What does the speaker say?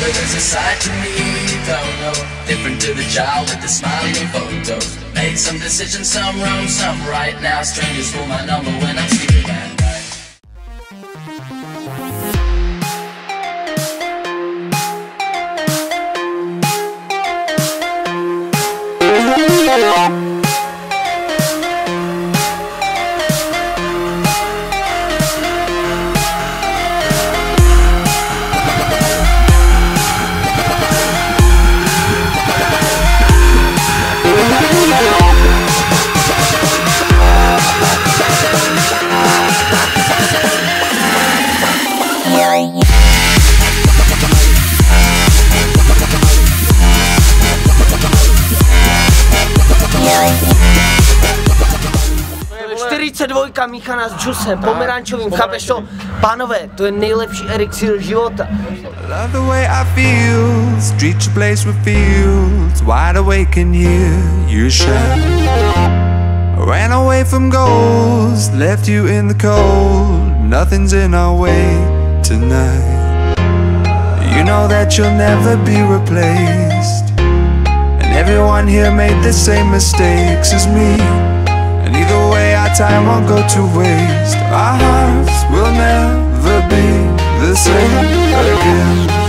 there's a side to me you don't know, different to the child with the smiling photos. Made some decisions, some wrong, some right. Now strangers call my number when I'm sleeping at night. Dvojka míchaná s džusem, pomerančovým, chápeš to? Pánové, to je nejlepší elixir života. Love the way I feel, streets a place with fields, wide awake and hear you shout. Ran away from goals, left you in the cold, nothing's in our way tonight. You know that you'll never be replaced, and everyone here made the same mistakes as me. And either way our time won't go to waste. Our hearts will never be the same again.